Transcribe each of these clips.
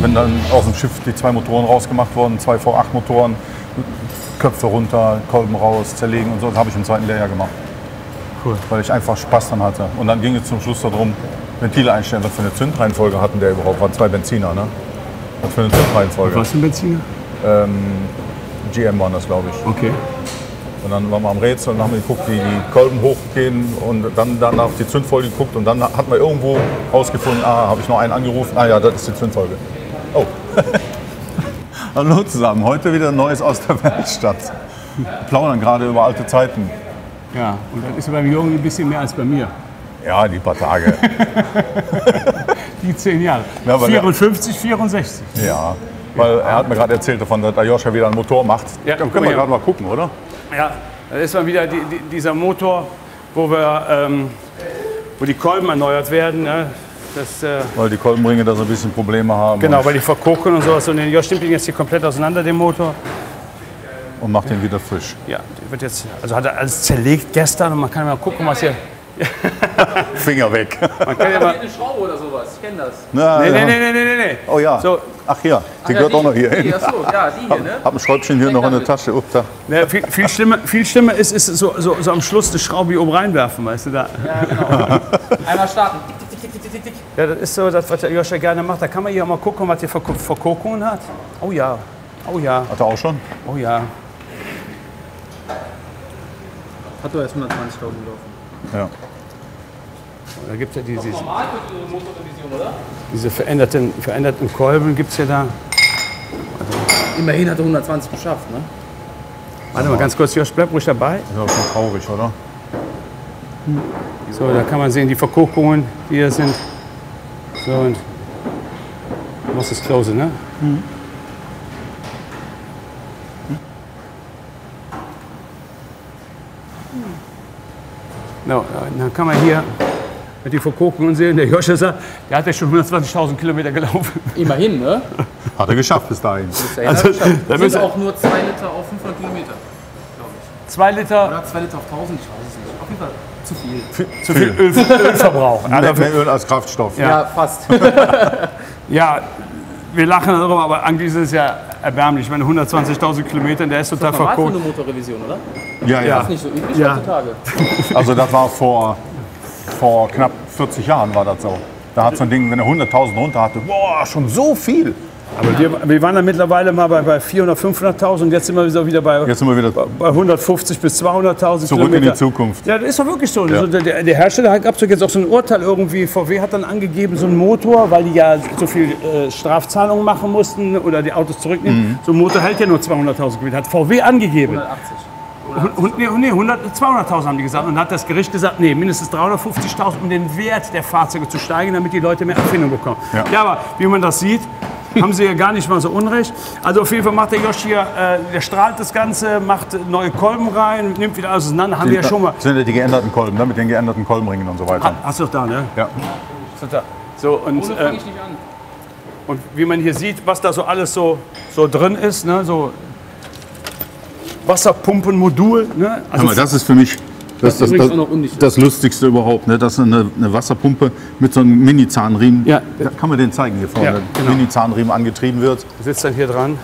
wenn dann aus dem Schiff die 2 Motoren rausgemacht wurden, 2 V8-Motoren, Köpfe runter, Kolben raus, zerlegen und so, das habe ich im 2. Lehrjahr gemacht. Cool. Weil ich einfach Spaß dann hatte. Und dann ging es zum Schluss darum, Ventile einstellen, was für eine Zündreihenfolge hatten der überhaupt? Waren 2 Benziner, ne? Was für eine Zündreihenfolge? Was für ein Benziner? GM waren das, glaube ich. Okay. Und dann waren wir am Rätsel und haben geguckt, wie die Kolben hochgehen und dann danach die Zündfolge geguckt und dann hat man irgendwo rausgefunden, habe ich noch einen angerufen, ja, das ist die Zündfolge. Oh. Hallo zusammen, heute wieder Neues aus der Werkstatt. Wir plaudern gerade über alte Zeiten. Ja, und das ist beim Jungen ein bisschen mehr als bei mir. Ja, die paar Tage. Die 10 Jahre. Ja, 54, 64. Ja, weil er hat mir gerade erzählt davon, dass der Joscha wieder einen Motor macht. Ja, dann können wir gerade mal gucken, oder? Ja, das ist mal wieder dieser Motor, wo die Kolben erneuert werden. Ne? Weil die Kolbenringe da so ein bisschen Probleme haben. Genau, weil die verkokeln und sowas. Und den Josh nimmt ihn jetzt hier komplett auseinander, den Motor. Und macht den wieder frisch. Ja, wird jetzt, also hat er alles zerlegt gestern und man kann mal gucken, was hier... Finger weg. Man kann ja mal... eine Schraube oder sowas, ich kenne das. Nee. Oh ja. So. Ach ja, die gehört auch noch hier hin. Achso, ja, die hier, ne? Hab ein Schräubchen hier noch in der Tasche. Ja, viel schlimmer ist so am Schluss eine Schraube hier oben reinwerfen, weißt du da. Ja, genau. Einmal starten. Tick. Ja, das ist so das, was der Joscha gerne macht. Da kann man hier auch mal gucken, was hier für Verkokungen hat. Oh ja. Hat er auch schon? Oh ja. Hat doch erst 120.000 gelaufen. Ja. Da gibt es ja Normal für die Motorrevision, oder? diese veränderten Kolben gibt es ja da. Immerhin hat er 120 geschafft, ne? Warte mal ganz kurz, Josh, bleib ruhig dabei. Ist auch schon traurig, oder? So, da kann man sehen, die Verkokungen, die hier sind. So, und du musst es close, ne? No, dann kann man hier mit die Verkokungen sehen. Der Josh sagt, der hat ja schon 120.000 Kilometer gelaufen. Immerhin, ne? Hat er geschafft bis dahin. Also, Das sind auch nur 2 Liter auf 500 Kilometer, glaube ich. 2 Liter. Oder 2 Liter auf 1000, ich weiß es nicht. Auf jeden Fall zu viel. Zu viel Ölverbrauch. Mehr Öl als Kraftstoff. Ja, fast. Ja, wir lachen darüber, aber eigentlich ist es ja erbärmlich. Ich meine, 120.000 Kilometer, der ist total Das ist normal für verkokelt. eine Motorrevision, oder? Ja. Das ist nicht so üblich Ja. heutzutage. Also das war vor knapp 40 Jahren war das so. Da hat so ein Ding, wenn er 100.000 runter hatte, boah, schon so viel. Aber wir waren dann mittlerweile mal bei 400.000, 500.000. Jetzt sind wir wieder bei Jetzt sind wir wieder 150.000 bis 200.000 zurück Kilometer. in die Zukunft. Ja, das ist doch wirklich so. Ja. Also der Hersteller gab es jetzt auch so ein Urteil irgendwie. VW hat dann angegeben, so ein Motor, weil die ja so viel Strafzahlungen machen mussten oder die Autos zurücknehmen. So ein Motor hält ja nur 200.000 Kilometer. Hat VW angegeben. 180. 200.000 haben die gesagt. Und dann hat das Gericht gesagt, nee, mindestens 350.000, um den Wert der Fahrzeuge zu steigern, damit die Leute mehr Abfindung bekommen. Ja. Aber wie man das sieht, haben sie ja gar nicht mal so unrecht. Also auf jeden Fall macht der Josh hier, der strahlt das Ganze, macht neue Kolben rein, nimmt wieder alles auseinander. Haben wir ja schon mal. Das sind ja die geänderten Kolben, ne? Mit den geänderten Kolbenringen und so weiter. Hast du doch da, ne? Ja. So, und, Ohne fange ich nicht an. und wie man hier sieht, was da so alles so drin ist, ne? So Wasserpumpenmodul. Ne? Hör mal, das ist für mich ist übrigens auch noch undicht. das Lustigste überhaupt. Ne? Das ist eine Wasserpumpe mit so einem Mini-Zahnriemen. Ja. Da kann man den zeigen hier vorne. Ja, genau. Mini-Zahnriemen angetrieben wird. Sitzt dann hier dran.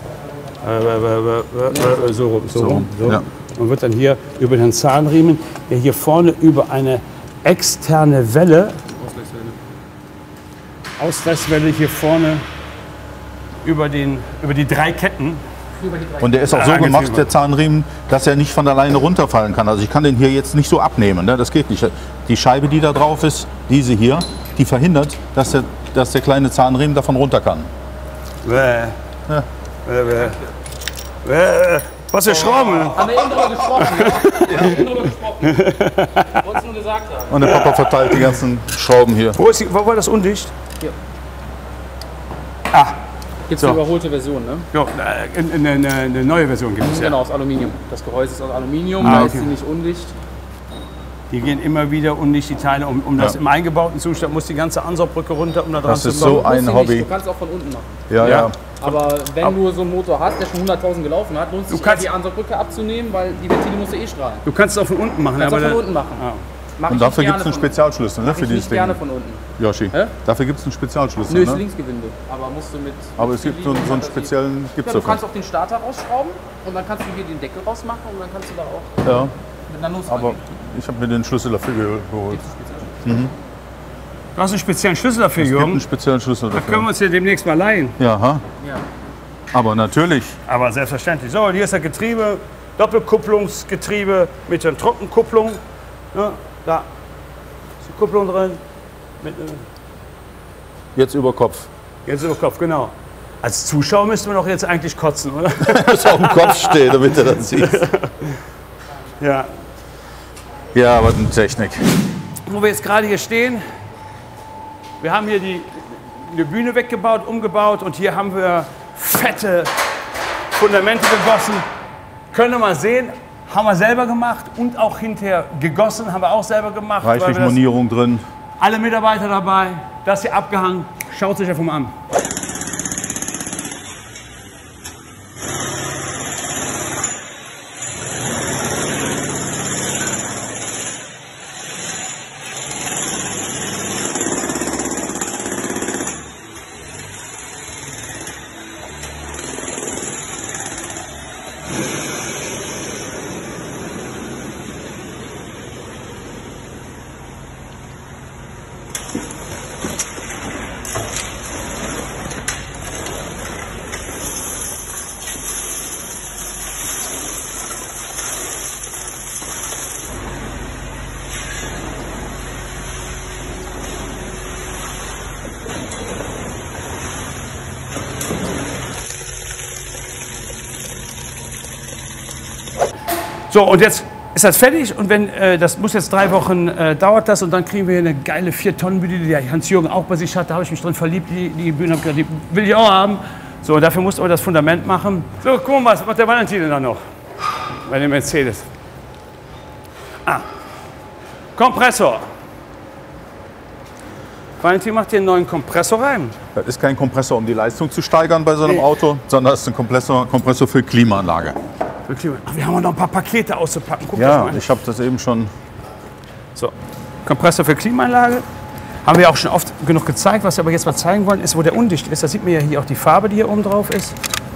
So rum. Ja. Und wird dann hier über den Zahnriemen, der hier vorne über eine externe Welle, Ausgleichswelle hier vorne über die 3 Ketten. Und der ist auch so gemacht, der Zahnriemen, dass er nicht von alleine runterfallen kann. Also ich kann den hier jetzt nicht so abnehmen, ne? Das geht nicht. Die Scheibe, die da drauf ist, diese hier, die verhindert, dass der kleine Zahnriemen davon runter kann. Was für Schrauben? Haben wir eben drüber gesprochen, ja? Wir haben eben drüber gesprochen. Wollt's nur gesagt haben. Und der Papa verteilt die ganzen Schrauben hier. Wo war das undicht? Hier. Ah, Gibt es So. eine überholte Version, ne? ja, eine neue Version gibt es ja. Genau, aus Aluminium. Das Gehäuse ist aus Aluminium, Ah, da okay. ist sie nicht undicht. Die gehen immer wieder undicht, die Teile. Um das im eingebauten Zustand muss die ganze Ansaugbrücke runter, um da dran Das zu ist kommen. so ein Musst du Hobby. nicht, du kannst auch von unten machen. Ja, Ja. ja. Aber wenn du so einen Motor hast, der schon 100.000 gelaufen hat, lohnt es sich kannst- die Ansaugbrücke abzunehmen, weil die Ventile musst du eh strahlen. Du kannst es auch von unten machen. Kannst aber auch von da- unten machen. Ah. Mach Und ich dafür nicht gibt es einen gerne von- Spezialschlüssel, ne, Mach für ich dieses nicht Ding. gerne von unten. Yoshi, Hä? dafür gibt es einen Spezialschlüssel. Nö, ist Ne? Linksgewinde. Aber musst du mit. Aber es gibt so einen speziellen, gibt Ja, es du kannst auch den Starter rausschrauben und dann kannst du hier den Deckel rausmachen und dann kannst du da auch Ja, mit einer Nuss aber reingehen. ich habe mir den Schlüssel dafür geholt. Du hast einen speziellen Schlüssel dafür, Es gibt einen Jürgen. speziellen Schlüssel Können wir dafür. uns hier demnächst mal leihen. Ja, ha? Ja. Aber natürlich. Aber selbstverständlich. So, und hier ist das Getriebe, Doppelkupplungsgetriebe mit der Trockenkupplung. Ja, da ist die Kupplung drin. Mit, Jetzt über Kopf. jetzt über Kopf, genau. Als Zuschauer müsste man doch jetzt eigentlich kotzen, oder? Muss auf dem Kopf stehen, damit er das sieht. Ja. Ja, was eine Technik. Wo wir jetzt gerade hier stehen, wir haben hier die Bühne weggebaut, umgebaut und hier haben wir fette Fundamente gegossen. Können wir mal sehen, haben wir selber gemacht und auch hinterher gegossen, haben wir auch selber gemacht. weil Reichlich wir das- Monierung drin. Alle Mitarbeiter dabei, das hier abgehangen, schaut sich einfach mal an. So, und jetzt ist das fertig und wenn, das muss jetzt 3 Wochen, dauert das und dann kriegen wir hier eine geile 4-Tonnen-Bühne, die der Hans-Jürgen auch bei sich hat. Da habe ich mich drin verliebt, die Bühne, hab gesagt, die will ich auch haben. So, und dafür mussten wir das Fundament machen. So, guck mal, was macht der Valentin denn da noch? Bei dem Mercedes. Kompressor. Valentin macht hier einen neuen Kompressor rein. Das ist kein Kompressor, um die Leistung zu steigern bei so einem Auto, sondern das ist ein Kompressor für Klimaanlage. Ach, wir haben noch ein paar Pakete auszupacken. Guck das Ja, mal an. ich habe das eben schon. So, Kompressor für Klimaanlage. Haben wir auch schon oft genug gezeigt. Was wir aber jetzt mal zeigen wollen, ist, wo der undicht ist. Da sieht man ja hier auch die Farbe, die hier oben drauf ist.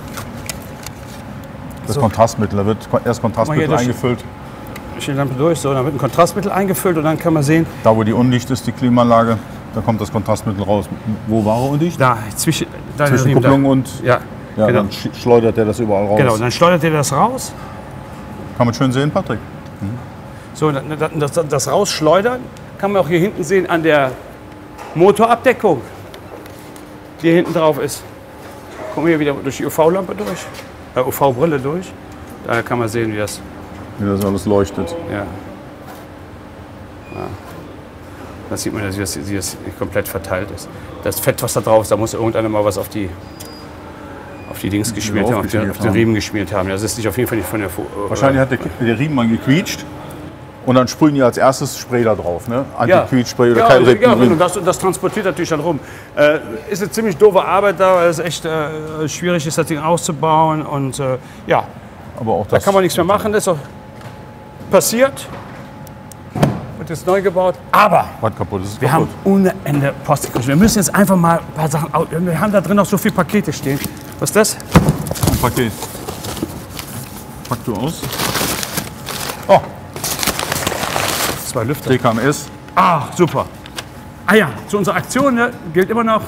Das So. Kontrastmittel, da wird erst Kontrastmittel durch- eingefüllt. Ich die Lampe durch, so, dann wird ein Kontrastmittel eingefüllt und dann kann man sehen, Da, wo die undicht ist, die Klimaanlage, da kommt das Kontrastmittel raus. Wo war er undicht? da zwischen Zwischen Kupplung und. Ja, Ja, genau. dann schleudert er das überall raus. Genau, dann schleudert ihr das raus. Kann man schön sehen, Patrick. So, das Rausschleudern kann man auch hier hinten sehen an der Motorabdeckung, die hier hinten drauf ist. Kommen wir hier wieder durch die UV-Lampe durch, UV-Brille durch. Da kann man sehen, wie das. Wie das alles leuchtet. Ja. Da sieht man, dass das komplett verteilt ist. Das Fett, was da drauf ist, da muss irgendeiner mal was auf die Dings geschmiert haben, auf den Riemen geschmiert haben. Das ist nicht auf jeden Fall nicht von der Wahrscheinlich hat der Riemen mal gequietscht und dann sprühen die als erstes Spray da drauf. Ne? Anti-Quietsch-Spray oder kein Riemen. und das transportiert natürlich dann rum. Ist eine ziemlich doofe Arbeit da, weil es echt schwierig ist, das Ding auszubauen. Und ja, Aber auch da das kann man nichts mehr machen. Das ist auch passiert. Wird jetzt neu gebaut. Aber was kaputt ist. wir haben ohne Ende Post gekriegt. Wir müssen jetzt einfach mal ein paar Sachen. Wir haben da drin noch so viele Pakete stehen. Was ist das? ein Paket. Pack du aus. Oh, 2 Lüfter. TKMS. Ah, super. Ah ja, zu unserer Aktion ne, gilt immer noch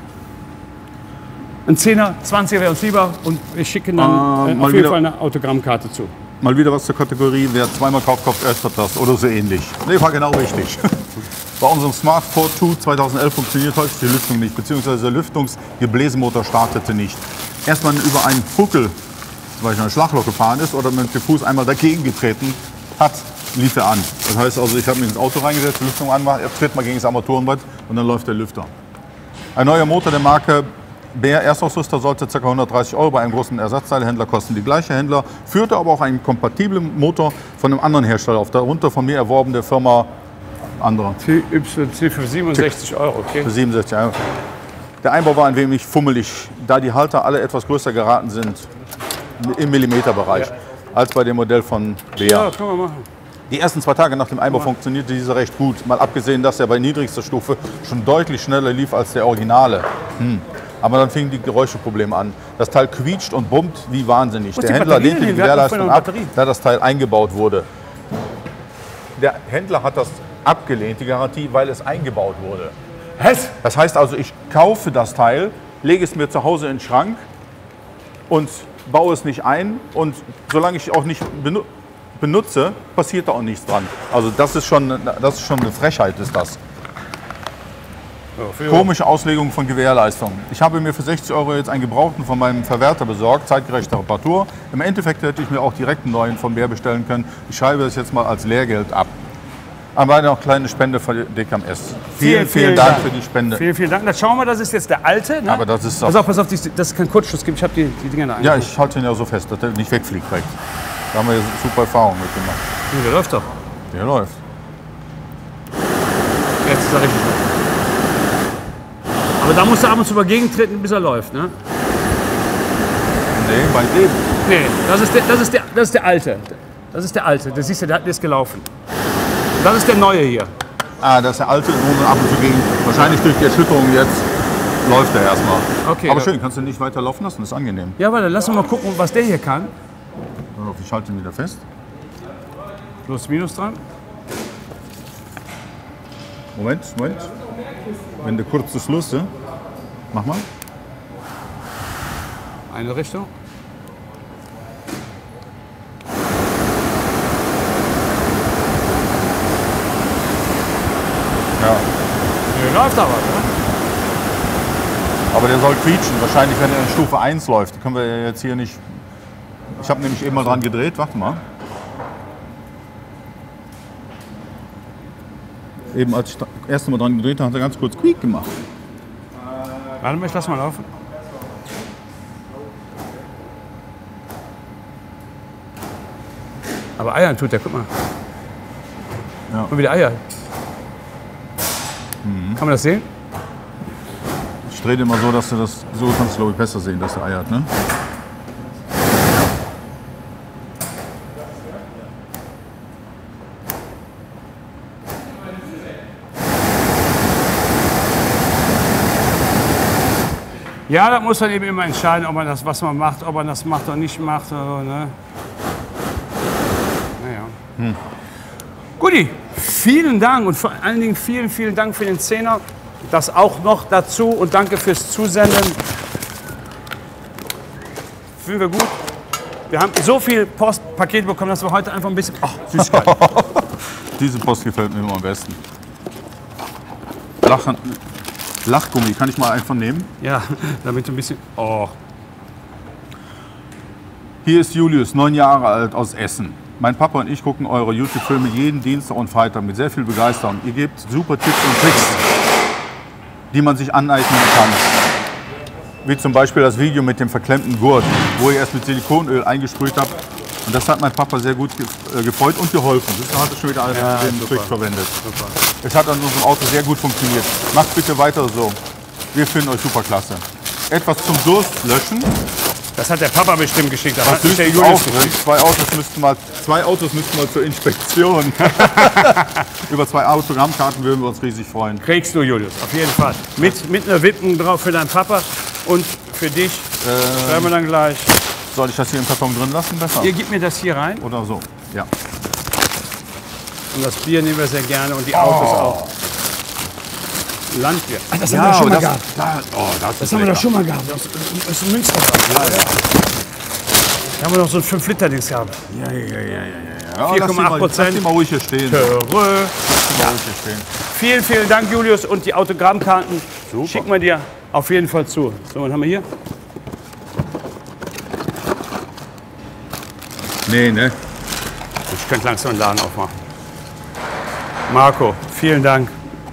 ein 10er, 20er wäre uns lieber und wir schicken dann mal auf jeden wieder- Fall eine Autogrammkarte zu. Mal wieder was zur Kategorie, wer zweimal kauft, kauft öfter das oder so ähnlich. Nee, war genau richtig. Bei unserem Smart 4 2011 funktioniert heute die Lüftung nicht, beziehungsweise der Lüftungsgebläsemotor startete nicht. Erst wenn man über einen Buckel, zum Beispiel eine Schlagloch gefahren ist oder mit dem Fuß einmal dagegen getreten hat, lief er an. Das heißt also, ich habe mich ins Auto reingesetzt, die Lüftung anmacht, er tritt mal gegen das Armaturenbrett und dann läuft der Lüfter. Ein neuer Motor der Marke Bär Erstausrüster sollte ca. 130 € bei einem großen Ersatzteilhändler kosten. Die gleiche Händler führte aber auch einen kompatiblen Motor von einem anderen Hersteller auf, darunter von mir erworben der Firma anderer. TYC für 67 €, okay? Für 67 €. Der Einbau war ein wenig fummelig, da die Halter alle etwas größer geraten sind, im Millimeterbereich, als bei dem Modell von Bär. Ja, können wir machen. Die ersten 2 Tage nach dem Einbau funktionierte dieser recht gut. Mal abgesehen, dass er bei niedrigster Stufe schon deutlich schneller lief als der Originale. Aber dann fingen die Geräuscheprobleme an. Das Teil quietscht und bummt wie wahnsinnig. Der Händler lehnte die Gewährleistung ab, da das Teil eingebaut wurde. Der Händler hat das abgelehnt, die Garantie, weil es eingebaut wurde. Was? Das heißt also, ich kaufe das Teil, lege es mir zu Hause in den Schrank und baue es nicht ein. Und solange ich auch nicht benutze, passiert da auch nichts dran. Also das ist schon eine Frechheit, ist das. Komische Auslegung von Gewährleistung. Ich habe mir für 60 € jetzt einen gebrauchten von meinem Verwerter besorgt, zeitgerechte Reparatur. Im Endeffekt hätte ich mir auch direkt einen neuen von Bär bestellen können. Ich schreibe das jetzt mal als Lehrgeld ab. Aber eine kleine Spende von DKMS. Vielen Dank für die Spende. Vielen Dank. Das schauen wir, das ist jetzt der alte. Ne? Aber das ist pass auf, dass es keinen Kurzschluss gibt. Ich habe die Dinger da Ja, ich halte ihn ja so fest, dass der nicht wegfliegt direkt. Da haben wir super Erfahrungen mit gemacht. Der läuft doch. Der läuft. Jetzt ist er richtig. Aber da musst du ab und zu mal gegentreten, bis er läuft, ne? Nee, bei dem. Nee, das ist der alte. Das ist der alte. Das siehst du, der ist gelaufen. Und das ist der neue hier. Ah, das ist der alte, wo ab und zu gegen. Wahrscheinlich durch die Erschütterung jetzt läuft er erstmal. Okay. Aber schön, kannst du nicht weiter laufen lassen, das ist angenehm. Ja, warte, lass uns mal gucken, was der hier kann. Ich halte ihn wieder fest. Plus, minus dran. Moment. Wenn der kurze Schluss, mach mal. Eine Richtung. Ja. Der läuft aber, ne? Aber der soll quietschen. Wahrscheinlich, wenn er in Stufe 1 läuft. Können wir jetzt hier nicht. Ich habe nämlich eben mal dran gedreht. Warte mal. Eben als ich das erste Mal dran gedreht habe, hat er ganz kurz quiek gemacht. Warte mal, ich lass mal laufen. Aber Eiern tut der, guck mal. Ja. Und wieder Eier. Kann man das sehen? Ich drehe den mal so, dass du das. So kannst du, glaube ich, besser sehen, dass er eiert, ne? Ja, da muss man eben immer entscheiden, ob man das, was man macht, ob man das macht oder nicht macht. Oder so, ne? Naja. Guti, vielen Dank und vor allen Dingen vielen Dank für den Zehner. Das auch noch dazu und danke fürs Zusenden. Fühlen wir gut. Wir haben so viel Postpaket bekommen, dass wir heute einfach ein bisschen. Ach, Süßigkeit. Diese Post gefällt mir immer am besten. Lachgummi, kann ich mal einen von nehmen? Ja, damit ein bisschen. Oh. Hier ist Julius, 9 Jahre alt, aus Essen. Mein Papa und ich gucken eure YouTube-Filme jeden Dienstag und Freitag mit sehr viel Begeisterung. Ihr gebt super Tipps und Tricks, die man sich aneignen kann. Wie zum Beispiel das Video mit dem verklemmten Gurt, wo ihr erst mit Silikonöl eingesprüht habt. Und das hat mein Papa sehr gut gefreut und geholfen. Das hat er schon wieder den Trick verwendet. Super. Es hat an unserem Auto sehr gut funktioniert. Macht bitte weiter so. Wir finden euch super klasse. Etwas zum Durst löschen. Das hat der Papa bestimmt geschickt. Das Das hat nicht der ist Julius auch drin. geschickt. Zwei Autos müssten mal zur Inspektion. Über 2 Autogrammkarten würden wir uns riesig freuen. Kriegst du, Julius, auf jeden Fall. Mit einer Widmung drauf für deinen Papa und für dich. Schreiben wir dann gleich. Soll ich das hier im Karton drin lassen? Besser? Ihr gebt mir das hier rein. Oder so? Ja. Und das Bier nehmen wir sehr gerne und die Autos auch. Landbier. Ach, das haben wir Ja, doch schon mal das, gehabt. Das haben wir doch schon mal gehabt. Aus Münster. Da haben wir noch so ein 5-Liter-Dings gehabt. Ja, 4,8%. Lass die mal ruhig hier stehen. Vielen Dank, Julius. Und die Autogrammkarten schicken wir dir auf jeden Fall zu. So, was haben wir hier? Nee, ne? Ich könnte langsam den Laden aufmachen. Marco, vielen Dank.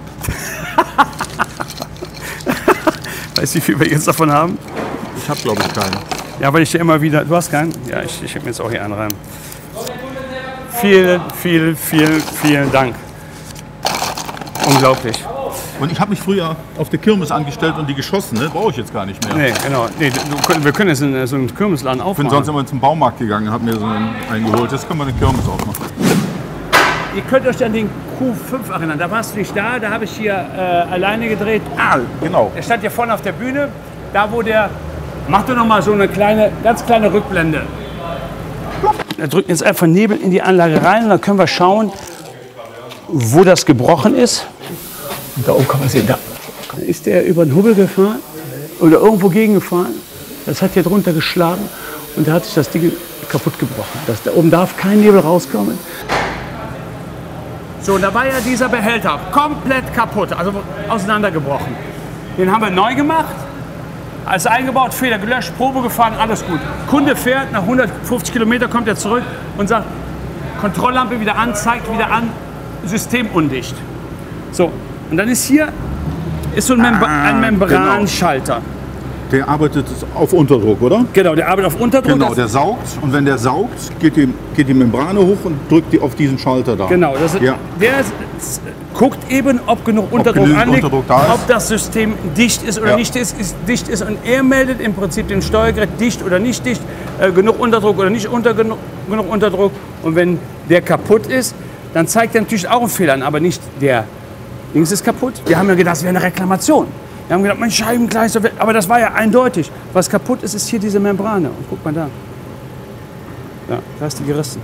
Weißt du, wie viel wir jetzt davon haben? Ich habe, glaube ich, keinen. Ja, weil ich dir immer wieder... Du hast keinen? Ja, ich habe mir jetzt auch hier einen rein. Vielen Dank. Unglaublich. Und ich habe mich früher auf der Kirmes angestellt und die geschossen, ne? Brauche ich jetzt gar nicht mehr. Nee, genau. Nee, wir können jetzt so einen Kirmesladen Ich bin aufmachen. sonst immer zum Baumarkt gegangen, habe mir so einen geholt. Jetzt können wir eine Kirmes aufmachen. ihr könnt euch an den Q5 erinnern. Da warst du nicht da, da habe ich hier alleine gedreht. Genau. Der stand hier vorne auf der Bühne. Da wo der... Mach doch noch mal so eine kleine, ganz kleine Rückblende. Wir drücken jetzt einfach Nebel in die Anlage rein und dann können wir schauen, wo das gebrochen ist. Und da oben kann man sehen, da ist der über den Hubbel gefahren oder irgendwo gegengefahren. Das hat hier drunter geschlagen und da hat sich das Ding kaputt gebrochen. Da oben darf kein Nebel rauskommen. So, da war ja dieser Behälter komplett kaputt, also auseinandergebrochen. Den haben wir neu gemacht. Alles eingebaut, Fehler gelöscht, Probe gefahren, alles gut. Kunde fährt, nach 150 Kilometer kommt er zurück und sagt, Kontrolllampe wieder an, zeigt wieder an, System undicht. So, und dann ist hier so ein Membranschalter. Der arbeitet auf Unterdruck, oder? Genau, der arbeitet auf Unterdruck. Genau, der saugt und wenn der saugt, geht die Membrane hoch und drückt die auf diesen Schalter da. Genau, Ja. der guckt eben, ob genug Unterdruck genügend anliegt, Unterdruck da ist. ob das System dicht ist oder Ja. nicht dicht ist. Und er meldet im Prinzip dem Steuergerät dicht oder nicht dicht, genug Unterdruck oder nicht genug Unterdruck. Und wenn der kaputt ist, dann zeigt er natürlich auch einen Fehler an, aber nicht der Dings ist kaputt. Wir haben ja gedacht, das wäre eine Reklamation. Wir haben gedacht, mein Scheibengleis, aber das war ja eindeutig. Was kaputt ist, ist hier diese Membrane. Und guck mal da. Ja, da ist die gerissen.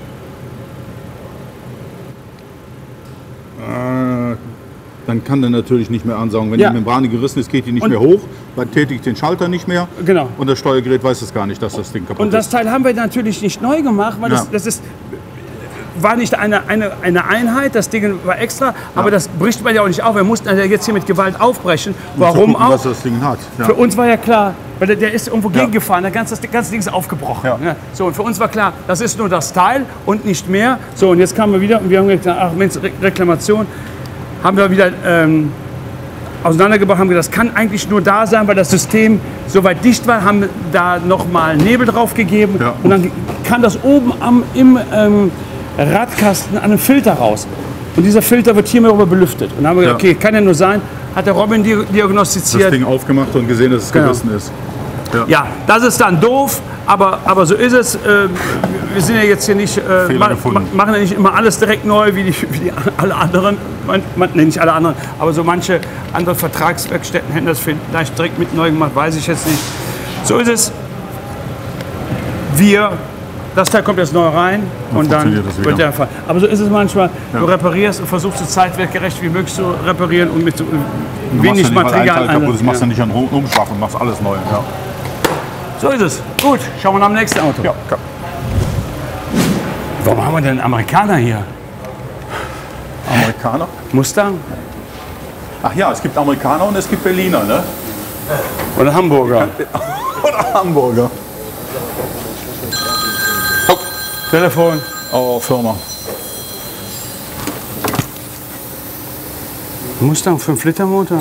Dann kann der natürlich nicht mehr ansaugen. Wenn Ja. die Membrane gerissen ist, geht die nicht Und- mehr hoch, dann tätigt den Schalter nicht mehr. Genau. Und das Steuergerät weiß es gar nicht, dass das Ding kaputt Und das ist. Teil haben wir natürlich nicht neu gemacht, weil Ja. das war nicht eine Einheit, das Ding war extra, aber das bricht man ja auch nicht auf. Wir mussten also jetzt hier mit Gewalt aufbrechen. Warum gucken, auch? was das Ding hat. Ja. Für uns war ja klar, weil der ist irgendwo gegengefahren, das ganze Ding ist aufgebrochen. Ja. Ja. So, und für uns war klar, das ist nur das Teil und nicht mehr. So, und jetzt kamen wir wieder und wir haben gesagt, ach Mensch, Reklamation. Haben wir wieder auseinandergebracht, haben gesagt, das kann eigentlich nur da sein, weil das System so weit dicht war, haben da nochmal Nebel drauf gegeben Ja. und dann kam das oben im Radkasten an einem Filter raus. Und dieser Filter wird hier mal belüftet. Und dann haben wir gesagt, Ja. okay, kann ja nur sein, hat der Robin Das diagnostiziert. Ding aufgemacht und gesehen, dass es Genau. gerissen ist. Ja, das ist dann doof, aber so ist es. Wir sind ja jetzt hier nicht, gefunden. machen ja nicht immer alles direkt neu, wie alle anderen. Nee, nicht alle anderen, aber so manche andere Vertragswerkstätten hätten das vielleicht direkt mit neu gemacht, weiß ich jetzt nicht. So ist es. Das Teil kommt jetzt neu rein und dann funktioniert das wieder. wird der Fall. Aber so ist es manchmal. Du reparierst und versuchst so zeitwertgerecht wie möglich zu reparieren und mit so Du machst wenig ja nicht mal ein Material. Teil kaputt, das machst du Ja. nicht an Umschlag und machst alles neu. Ja. So ist es. Gut, schauen wir nach dem nächsten Auto. Ja. Warum haben wir denn einen Amerikaner hier? Amerikaner? Mustang Ach ja, es gibt Amerikaner und es gibt Berliner, ne? oder Hamburger? Oder Hamburger. Telefon. Oh, Firma. Mustang 5-Liter-Motor?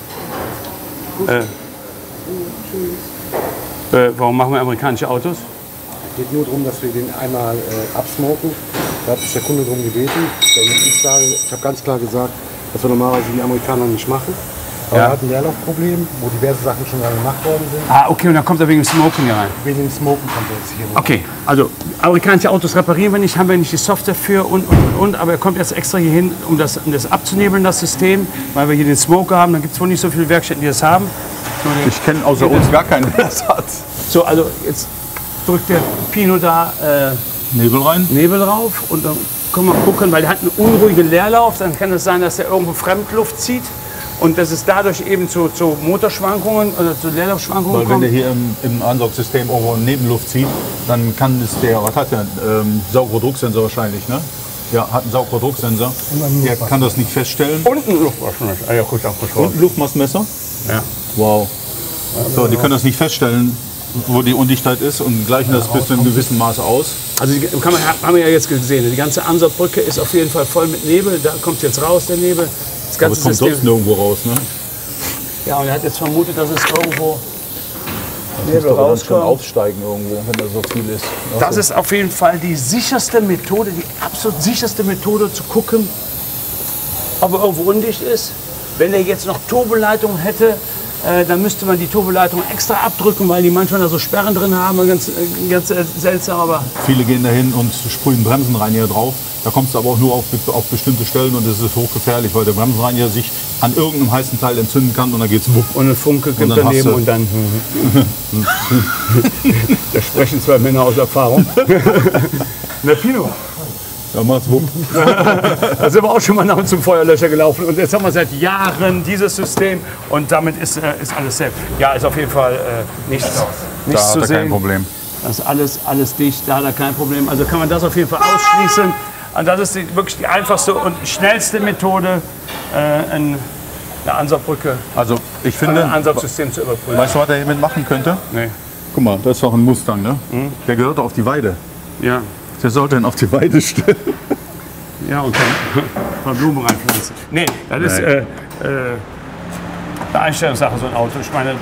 Warum machen wir amerikanische Autos? Es geht nur darum, dass wir den einmal absmoken. Da hat sich der Kunde darum gebeten. Ich habe ganz klar gesagt, dass wir normalerweise die Amerikaner nicht machen. Aber Ja. er hat ein Leerlaufproblem, wo diverse Sachen schon mal gemacht worden sind. Ah, okay, und dann kommt er wegen dem Smoking hier rein. Wegen dem Smoken kommt er jetzt hier noch. Okay, also amerikanische Autos reparieren wir nicht, haben wir nicht die Software für und. Aber er kommt jetzt extra hier hin, um das abzunebeln, das System, weil wir hier den Smoker haben. Da gibt es wohl nicht so viele Werkstätten, die das haben. Ich kenne außer uns gar keinen, der das hat. So, also jetzt drückt der Pino da Nebel rein. Nebel drauf und dann können wir gucken, weil der hat einen unruhigen Leerlauf. Dann kann es sein, dass er irgendwo Fremdluft zieht und dass es dadurch eben zu Motorschwankungen oder zu Leerlaufschwankungen Weil wenn kommt. der hier im Ansaugsystem irgendwo Nebenluft zieht, dann kann es was hat der? Saugrohrdrucksensor wahrscheinlich, ne? Ja, hat einen Saugrohrdrucksensor. Der kann das nicht feststellen. Und ein Luftwaschmesser. Ah, ja, gut, Und ein Luftmaßmesser? Ja. Wow. So, die können das nicht feststellen, wo die Undichtheit ist und gleichen das bis zu einem gewissen Maß aus. Also haben wir ja jetzt gesehen. Die ganze Ansaugbrücke ist auf jeden Fall voll mit Nebel. Da kommt jetzt raus der Nebel. Das Aber ganze es kommt sonst nirgendwo raus, ne? Ja, und er hat jetzt vermutet, dass es irgendwo Nebel Müsste aber dann schon rauskommt. aufsteigen irgendwo, wenn da so viel ist. Das ist auf jeden Fall die sicherste Methode, die absolut sicherste Methode zu gucken, ob er irgendwo undicht ist. Wenn er jetzt noch Turboleitungen hätte, dann müsste man die Turboleitung extra abdrücken, weil die manchmal da so Sperren drin haben. Ganz seltsam, aber Viele gehen dahin und sprühen Bremsen rein hier drauf. Da kommst du aber auch nur auf bestimmte Stellen und das ist hochgefährlich, weil der Bremsenreiniger sich an irgendeinem heißen Teil entzünden kann und dann geht's wupp. Und eine Funke Und gibt dann hast daneben du- und dann. Da sprechen zwei Männer aus Erfahrung. Na Pino, Da macht's wupp. da sind wir auch schon mal nach zum Feuerlöscher gelaufen und jetzt haben wir seit Jahren dieses System und damit ist alles safe. Ja, ist auf jeden Fall nichts Da zu hat er sehen. kein Problem. Das ist alles dicht, da hat er kein Problem. Also kann man das auf jeden Fall ausschließen. Und das ist wirklich die einfachste und schnellste Methode, eine Ansaugbrücke, Also ich ein finde, Ansaugsystem zu überprüfen. weißt du, was er hiermit machen könnte? Nee. Guck mal, das ist doch ein Mustang, ne? Der gehört auf die Weide. Ja. Der sollte ihn auf die Weide stellen. Ja, und dann ein paar Blumen reinpflanzen. Nee, das ist eine Einstellungssache, so ein Auto. Ich meine,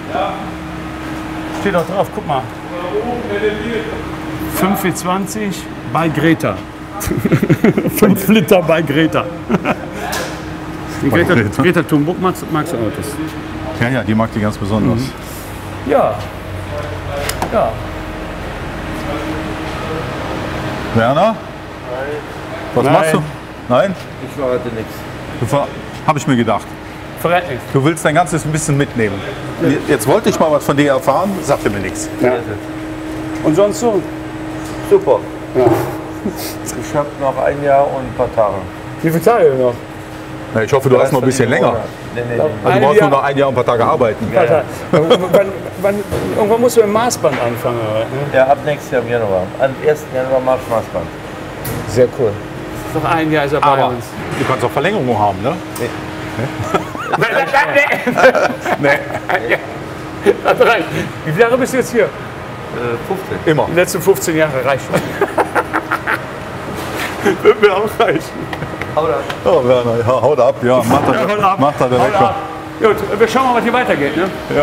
steht auch drauf, guck mal. 5 wie 20 bei Greta. 5 Liter bei Greta. Die Greta, Greta. Greta Thunberg magst du Autos? Ja, die mag die ganz besonders. Ja. Ja. Werner? Was Nein. machst du? Nein? Ich verrate nichts. Habe ich mir gedacht. Verrät nichts. Du willst dein ganzes Wissen mitnehmen. Jetzt wollte ich mal was von dir erfahren, sagte mir nichts. Und sonst so? Super. Ich habe noch ein Jahr und ein paar Tage. Wie viele Tage noch? Na, ich hoffe, du hast noch ein bisschen länger. Nee. Also du Ein brauchst Jahr. nur noch ein Jahr und ein paar Tage arbeiten. Irgendwann musst du im Maßband anfangen. Oder? Ja, ab nächstes Jahr im Januar. Am 1. Januar mache ich Maßband. Sehr cool. Noch ein Jahr ist er bei Aber uns. du kannst auch Verlängerung haben, ne? Also rein. Wie viele Jahre bist du jetzt hier? 15. Immer. Die letzten 15 Jahre reicht. Wird mir auch reichen. Oh, Werner, ja, haut ab. Ja, macht er, Haut ab. macht er direkt. Haut ab. Gut, wir schauen mal, was hier weitergeht. Ne? Ja.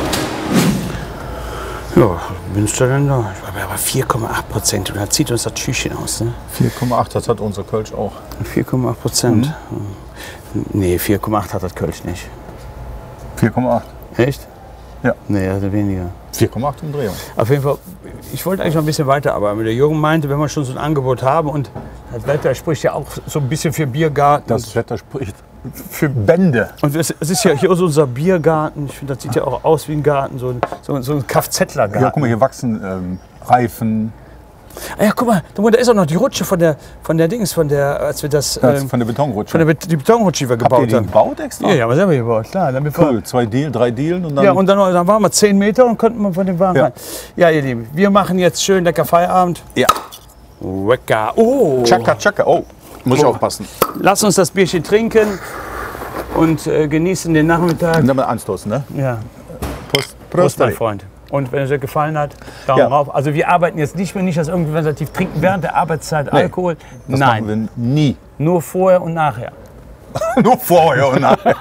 Ja, Münsterländer. Aber 4,8%. Und da zieht uns das Tüchchen aus. Ne? 4,8, das hat unser Kölsch auch. 4,8%. Nee, 4,8 hat das Kölsch nicht. 4,8. Echt? Ja. Nee, also weniger. 4,8 Umdrehung. Auf jeden Fall, ich wollte eigentlich noch ein bisschen weiterarbeiten. Der Jürgen meinte, wenn wir schon so ein Angebot haben und das Wetter spricht ja auch so ein bisschen für Biergarten. Das Wetter spricht für Bände. Und es ist ja hier so unser Biergarten. Ich finde, das sieht ja auch aus wie ein Garten, so ein Kfzler-Garten. Ja, guck mal, hier wachsen Reifen. Ah ja, guck mal, da ist auch noch die Rutsche von der als wir das, Von der Betonrutsche. die Betonrutsche, die wir Habt ihr gebaut die haben. gebaut extra? Ja, was haben wir gebaut? Klar, damit wir, Cool, 2 Dielen, 3 Dielen und dann... ja, und dann waren wir 10 Meter und konnten wir von dem Wagen Ja. rein. Ja, ihr Lieben, wir machen jetzt schön lecker Feierabend. ja. Lecker. Oh, Chaka, chaka. Oh, muss ich aufpassen. lass uns das Bierchen trinken und genießen den Nachmittag. Und dann mal anstoßen, ne? Ja, Prost. Prost, mein Freund. Und wenn es dir gefallen hat, Daumen Ja. rauf. Also wir arbeiten jetzt nicht mehr, nicht dass irgendwie relativ trinken während der Arbeitszeit Nee, Alkohol. Das Nein, machen wir nie. nur vorher und nachher. Nur vorher und nachher.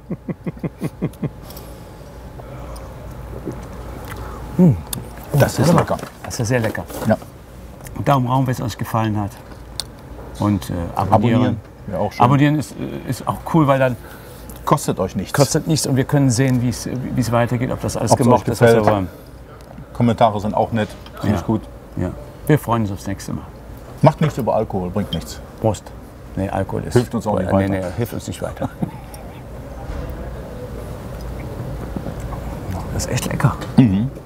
Das ist lecker. Das ist ja sehr lecker. Ja. Daumen rauf, wenn es euch gefallen hat. Und abonnieren. Abonnieren. Ja, auch schön. Abonnieren ist auch cool, weil dann Kostet euch nichts. kostet nichts und wir können sehen, wie es weitergeht, ob das alles Ob's gemocht euch ist, was wir gefällt. wollen. Kommentare sind auch nett. Finde Ja. ich gut. Ja. Wir freuen uns aufs nächste Mal. Macht nichts über Alkohol, bringt nichts. Prost. Nee, Alkohol ist. Hilft uns auch nicht weiter. Nee, hilft uns nicht weiter. Das ist echt lecker.